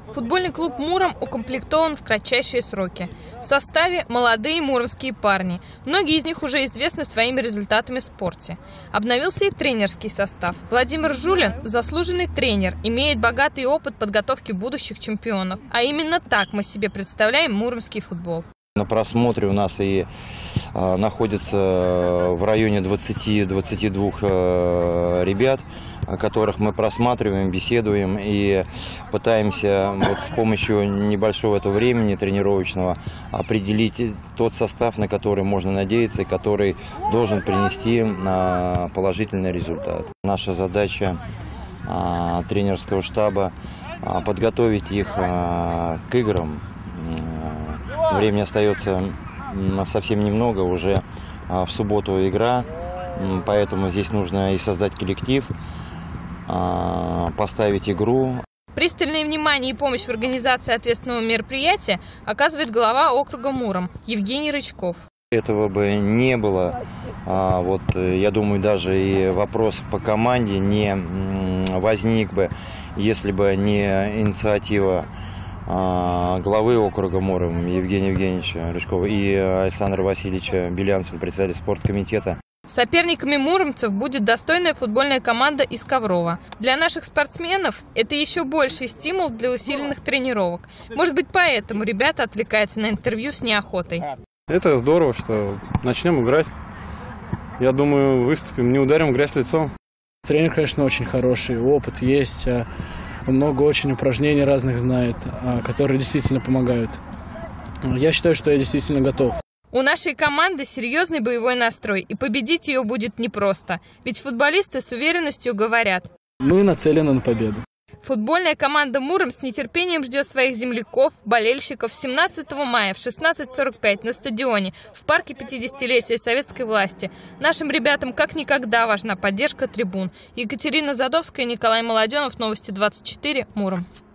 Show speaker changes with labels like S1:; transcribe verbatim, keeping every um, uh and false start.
S1: Футбольный клуб «Муром» укомплектован в кратчайшие сроки. В составе молодые муромские парни. Многие из них уже известны своими результатами в спорте. Обновился и тренерский состав. Владимир Жулин – заслуженный тренер, имеет богатый опыт подготовки будущих чемпионов. А именно так мы себе представляем муромский футбол.
S2: На просмотре у нас и э, находится в районе двадцати-двадцати двух э, ребят, которых мы просматриваем, беседуем и пытаемся вот с помощью небольшого этого времени тренировочного определить тот состав, на который можно надеяться и который должен принести э, положительный результат. Наша задача э, тренерского штаба э, подготовить их э, к играм. Времени остается совсем немного, уже в субботу игра, поэтому здесь нужно и создать коллектив, поставить игру.
S1: Пристальное внимание и помощь в организации ответственного мероприятия оказывает глава округа Муром Евгений Рычков.
S2: Этого бы не было, вот, я думаю, даже и вопрос по команде не возник бы, если бы не инициатива главы округа Муром Евгения Евгеньевича Рычкова и Александра Васильевича Белянцева, председателя спорткомитета.
S1: Соперниками муромцев будет достойная футбольная команда из Коврова. Для наших спортсменов это еще больший стимул для усиленных тренировок. Может быть, поэтому ребята отвлекаются на интервью с неохотой.
S3: Это здорово, что начнем играть. Я думаю, выступим, не ударим в грязь лицом.
S4: Тренер, конечно, очень хороший, опыт есть. Много очень упражнений разных знает, которые действительно помогают. Я считаю, что я действительно готов.
S1: У нашей команды серьезный боевой настрой, и победить ее будет непросто. Ведь футболисты с уверенностью говорят:
S4: мы нацелены на победу.
S1: Футбольная команда «Муром» с нетерпением ждет своих земляков, болельщиков семнадцатого мая в шестнадцать сорок пять на стадионе в парке пятидесятилетия советской власти. Нашим ребятам как никогда важна поддержка трибун. Екатерина Задовская, Николай Молоденов, Новости двадцать четыре, Муром.